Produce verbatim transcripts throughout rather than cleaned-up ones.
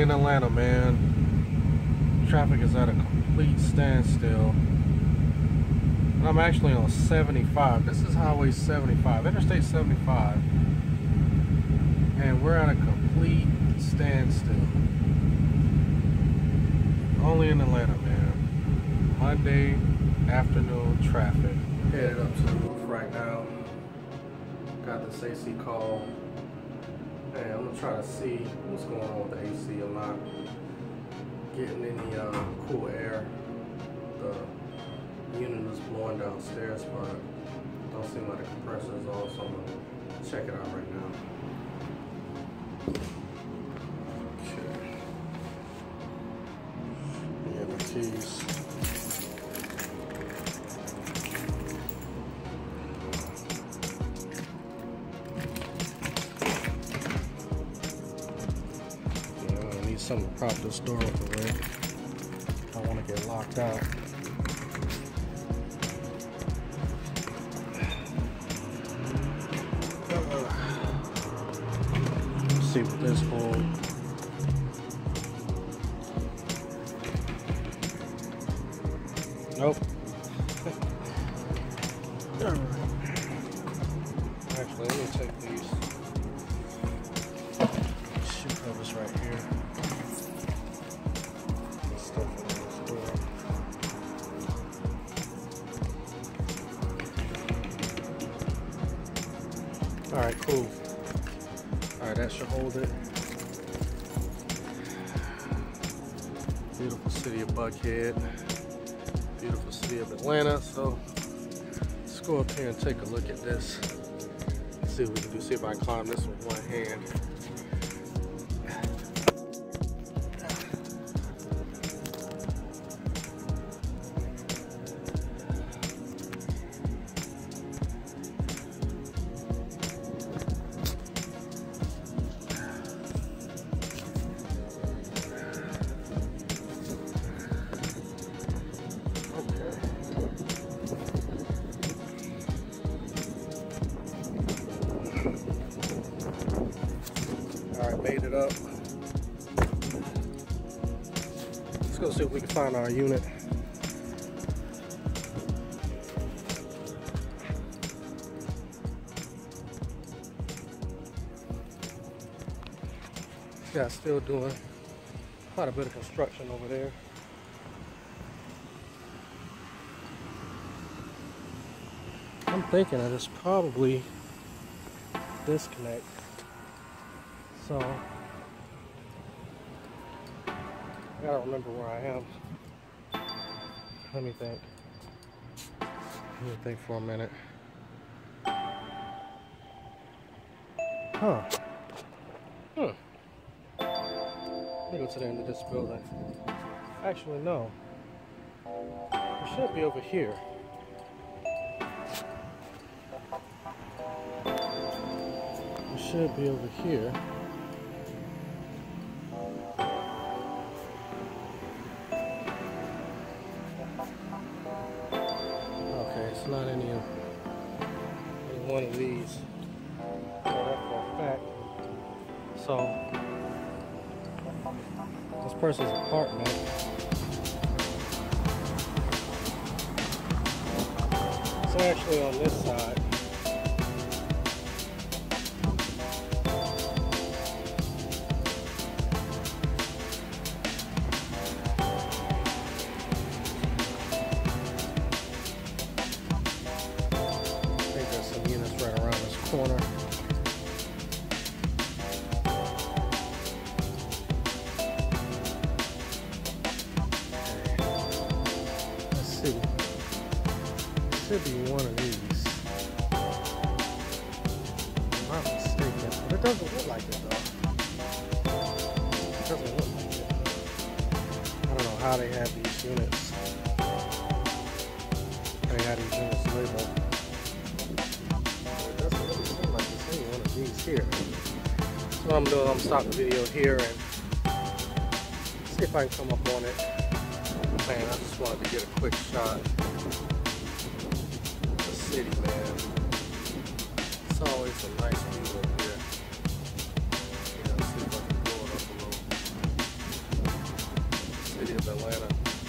in Atlanta, man. Traffic is at a complete standstill. And I'm actually on seventy-five. This is Highway seventy-five, Interstate seventy-five. And we're at a complete standstill. Only in Atlanta, man. Monday afternoon traffic. Headed up to the roof right now. Got this A C call. Hey, I'm gonna try to see what's going on with the A C. I'm not getting any uh, cool air. The unit is blowing downstairs, but don't seem like the compressor is on, so I'm gonna check it out right now. Okay. Yeah, the keys. Something to prop this door up the way. I want to get locked out. Let's see what this holds. Nope. Alright. Actually, let me take these shoe covers right here. Alright, cool. Alright, that should hold it. Beautiful city of Buckhead. Beautiful city of Atlanta. So let's go up here and take a look at this. See what we can do. See if I can climb this with one hand. Alright, made it up. Let's go see if we can find our unit. Yeah, still doing quite a bit of construction over there. I'm thinking that it's probably disconnect. So I gotta remember where I am. Let me think. Let me think for a minute. Huh. Hmm. Let me go to the end of this building. Actually, no. It should be over here. It should be over here. It's not any of any one of these. I know that for a fact. So this person's apartment. It's actually on this side. Corner. Okay. Let's see. Should be one of these. I'm not mistaken, but it doesn't look like it though. It doesn't look like it. I don't know how they have these units. How they have these units labeled. Here. So what I'm doing, I'm gonna stop the video here and see if I can come up on it. Man, I just wanted to get a quick shot of the city, man. It's always a nice view up here. Yeah, let's see if I can blow it up a little. Atlanta.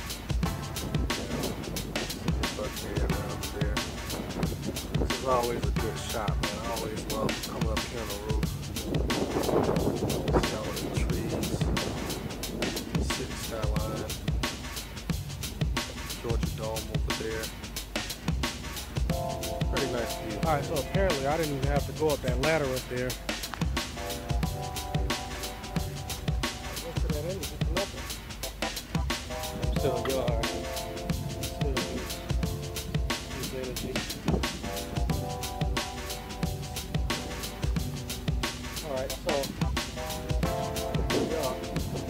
Yeah, downstairs. This is always a good shot, man. I always love coming up here on the roof. See all the trees, city skyline, Georgia Dome over there. Pretty nice view. Alright, so apparently I didn't even have to go up that ladder up there. I'm still in yard. Still use, use energy. Alright, so here we are.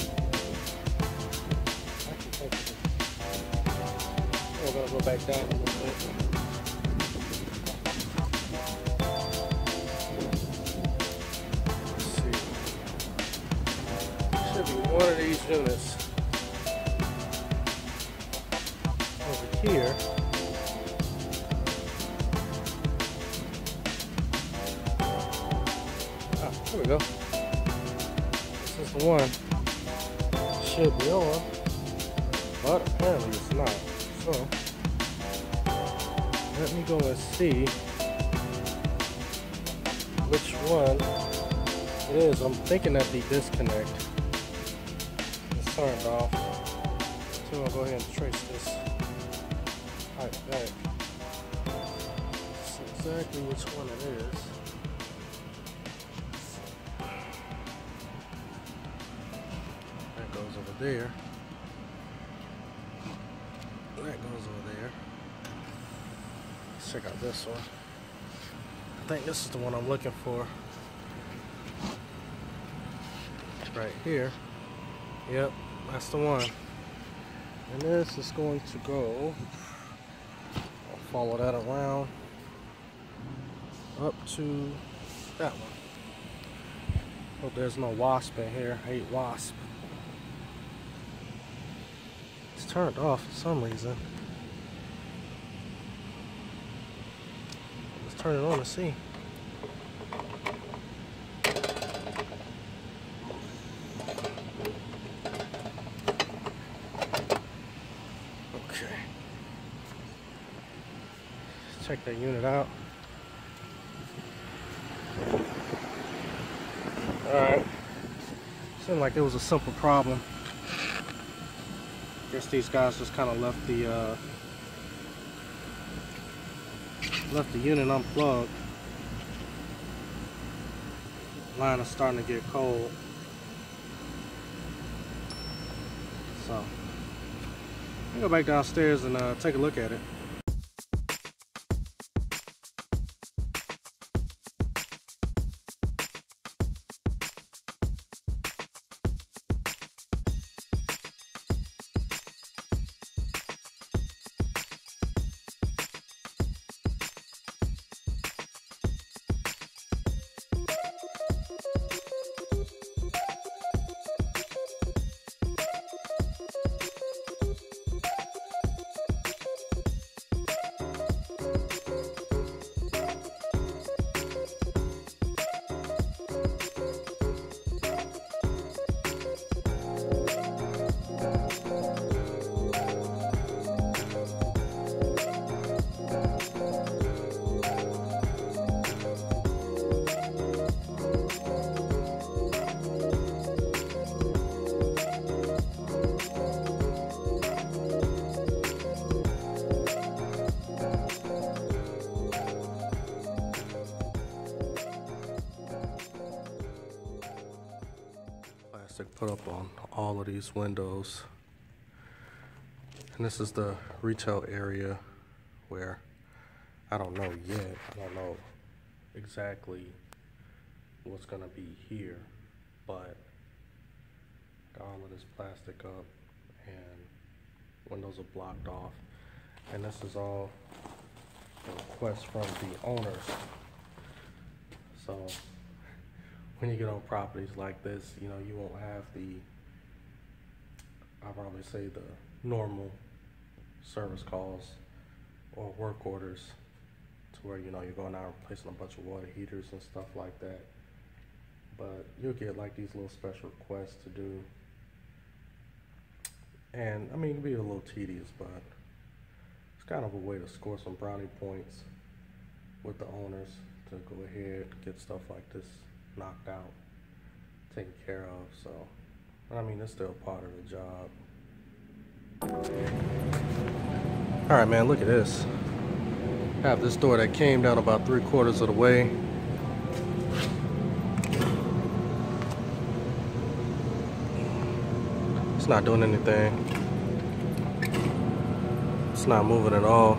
Actually, take this. We're gonna go back down a little bit. One of these units over here ah, there we go. This is the one should be on, but apparently it's not. So let me go and see which one it is. I'm thinking that the disconnect turned off, so I'll go ahead and trace this pipe back. See exactly which one it is. That goes over there. That goes over there. Let's check out this one. I think this is the one I'm looking for. Right here. Yep, that's the one. And this is going to go, I'll follow that around up to that one. Hope there's no wasp in here. I hate wasp. It's turned off for some reason. Let's turn it on and see. Check that unit out. Alright. Seemed like it was a simple problem. Guess these guys just kind of left the uh, left the unit unplugged. Line is starting to get cold. So I'll go back downstairs and uh, take a look at it. Put up on all of these windows, and this is the retail area where I don't know yet. I don't know exactly what's gonna be here, but got all of this plastic up and windows are blocked off, and this is all a request from the owners. So when you get on properties like this, you know, you won't have the, I'll probably say the normal service calls or work orders to where, you know, you're going out and replacing a bunch of water heaters and stuff like that. But you'll get like these little special requests to do And I mean, it can be a little tedious, but it's kind of a way to score some brownie points with the owners to go ahead and get stuff like this knocked out, taken care of. So, I mean, it's still part of the job. All right, man, look at this. I have this door that came down about three quarters of the way. It's not doing anything. It's not moving at all.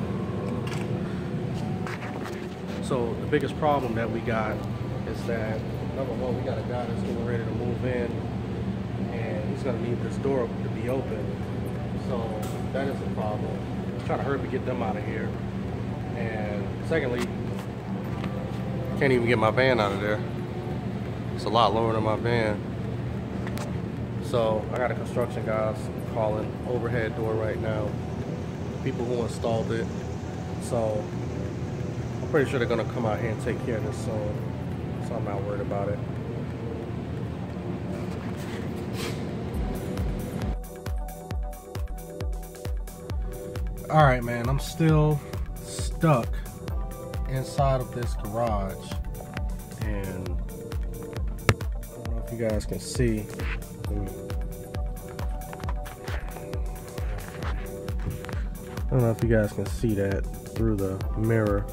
So the biggest problem that we got is that, number one, we got a guy that's getting ready to move in, and he's gonna need this door to be open. So that is a problem. I'm trying to hurry up and get them out of here. And secondly, can't even get my van out of there. It's a lot lower than my van. So I got a construction guys calling overhead door right now. People who installed it. So I'm pretty sure they're gonna come out here and take care of this soon. So I'm not worried about it. All right, man, I'm still stuck inside of this garage, and I don't know if you guys can see. I don't know if you guys can see that through the mirror,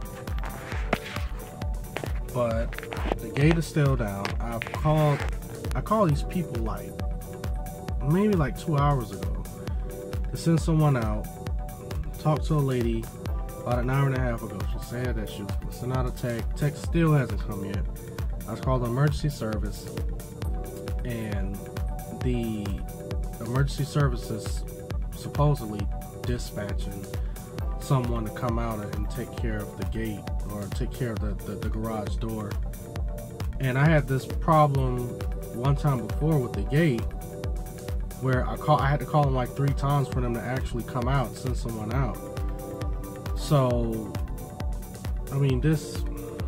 but the gate is still down. I've called, I called these people like maybe like two hours ago to send someone out. Talked to a lady about an hour and a half ago. She said that she was going to send out a text. Text still hasn't come yet. I was called the emergency service, and the emergency service is supposedly dispatching someone to come out and take care of the gate, or take care of the, the, the garage door. And I had this problem one time before with the gate, where I call I had to call them like three times for them to actually come out and send someone out. So I mean, this,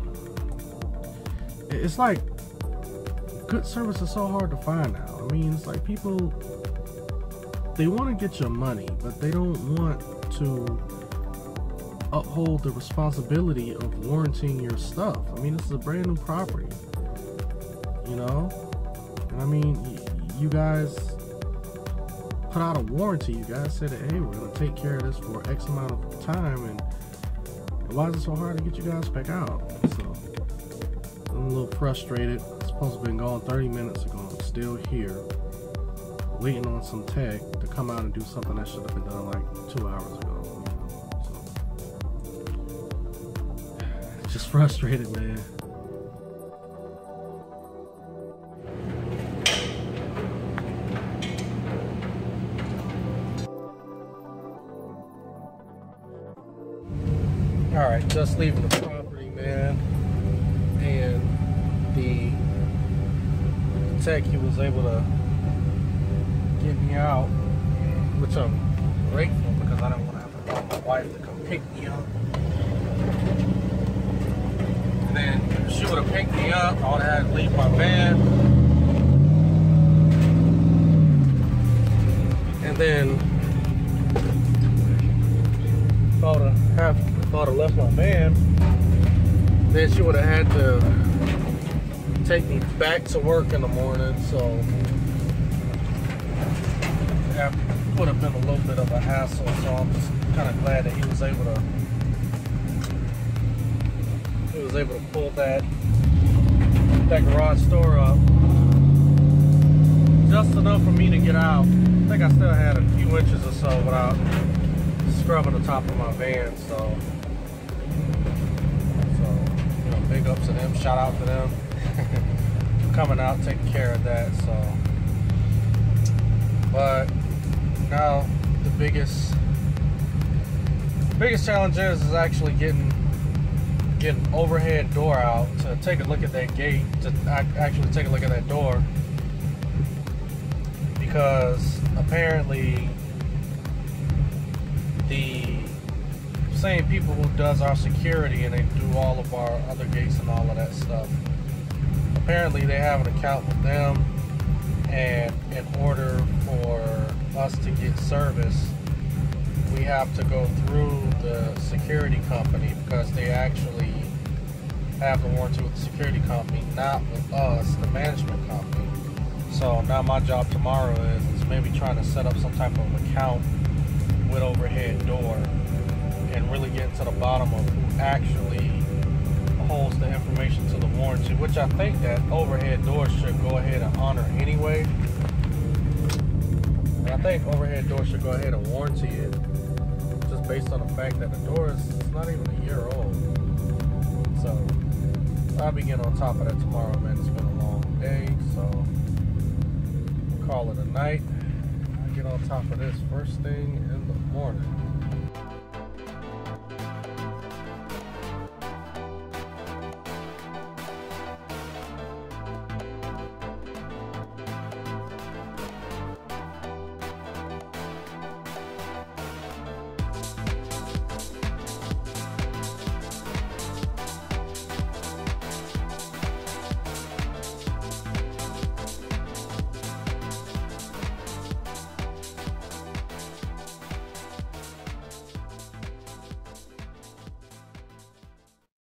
it's like good service is so hard to find now. I mean, it's like people, they want to get your money, but they don't want to uphold the responsibility of warranting your stuff. I mean, this is a brand new property, you know? And I mean, you guys put out a warranty. You guys said that, hey, we're going to take care of this for X amount of time, and why is it so hard to get you guys back out? So I'm a little frustrated. It's supposed to have been gone thirty minutes ago. I'm still here waiting on some tech to come out and do something that should have been done like two hours ago. You know? So just frustrated, man. All right, just leaving the property, man, and the tech, he was able to get me out, which I'm grateful, because I don't want to have to call my wife to come pick me up. And then if she would have picked me up, I would have had to leave my van. And then if I would have have If I would have left my van, then she would have had to take me back to work in the morning. So that would have been a little bit of a hassle. So I'm just kind of glad that he was able to he was able to pull that that garage door up just enough for me to get out. I think I still had a few inches or so without scrubbing the top of my van. So. Big ups to them, shout out to them for coming out, taking care of that. So, but now the biggest, biggest challenge is, is actually getting getting overhead door out to take a look at that gate, to actually take a look at that door, because apparently the same people who does our security and they do all of our other gates and all of that stuff, apparently they have an account with them, and in order for us to get service, we have to go through the security company because they actually have the warranty with the security company, not with us, the management company. So now my job tomorrow is, is maybe trying to set up some type of account with Overhead Door and really get to the bottom of who actually holds the information to the warranty, which I think that Overhead Door should go ahead and honor anyway. And I think Overhead Door should go ahead and warranty it, just based on the fact that the door is it's not even a year old. So I'll be getting on top of that tomorrow, man. It's been a long day, so we'll call it a night. I'll get on top of this first thing in the morning.